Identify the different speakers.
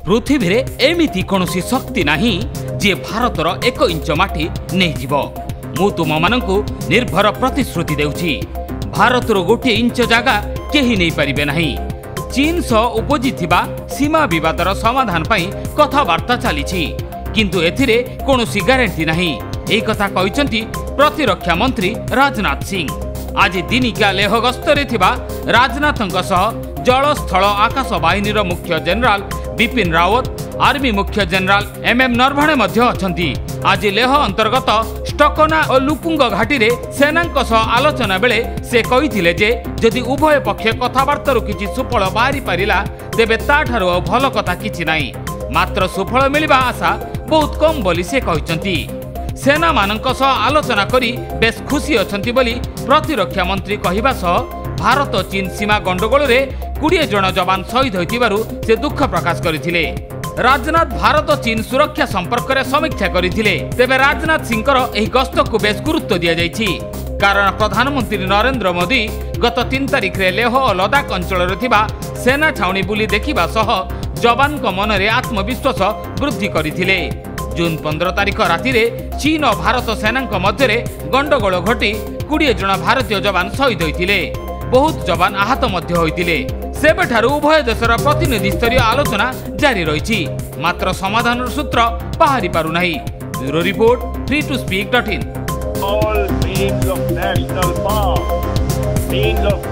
Speaker 1: पृथ्वी रे एमिति कोनोसी शक्ति नाही जे भारतर 1 इंच माटी नहीं जीवो। मु तुम माननकु निर्भर प्रतिश्रुति देउछि भारतर 1 इंच जागा केही नहीं परिबे नाही। चीन सह उपजिथिबा सीमा विवादर समाधान पई कथावार्ता चलीछि किंतु एथिरे कोनोसी ग्यारंटी नाही। एही कथा कहिसंती प्रतिरक्षा मंत्री राजनाथ सिंह। आज दिनिका लेह गस्तरे थिबा राजनाथଙ୍କ सह जल स्थल आकाश बाहिनीर मुख्य जनरल बिपिन रावत आर्मी मुख्य जनरल MM नरवणे मध्य अछंती। आज लेह अंतर्गत स्टकना और लुपुंग घाटी रे सेनांक सह आलोचना बेले से कहिथिले जे जदि उभय पक्ष कथावार्तारू किछि सुफल बाहरी पारिला तेबे ताठारो भल कथा किछि नाही, मात्र सुफल मिलिबा आशा बहुत कम बोली से कहिसंती। सेना मानक सह आलोचना करी बेस खुशी अछंती बोली प्रतिरक्षा मंत्री कहिबा सह भारत चीन सीमा गंडगोल रे 20 जन जवान शहीद होइतिबारु से दुख प्रकाश करथिले। राजनाथ भारत चीन सुरक्षा संपर्क रे समीक्षा करथिले। तेबे राजनाथ सिंहर एही गस्त को बेस गुरुत्व दिया जायछि कारण प्रधानमंत्री नरेंद्र मोदी गत 3 तारिख रे लेह और लद्दाख अंचल रे थिबा सेना छाउनी बुली देखिबा सह जवान को मन रे आत्मविश्वास वृद्धि करथिले। जून 15 तारिख राति रे चीन और भारत सेना मध्य रे गंडगोल घटी 20 जन भारतीय जवान शहीद होइतिले। बहुत जवान आहत मध्य होइतिले। सेबेठारु उभय देशर प्रतिनिधि स्तरीय आलोचना जारी रहिछि, मात्र समाधान सूत्र बाहरी पारु नाही। Bureau report freetoSpeak.in।
Speaker 2: All beings of national power, beings of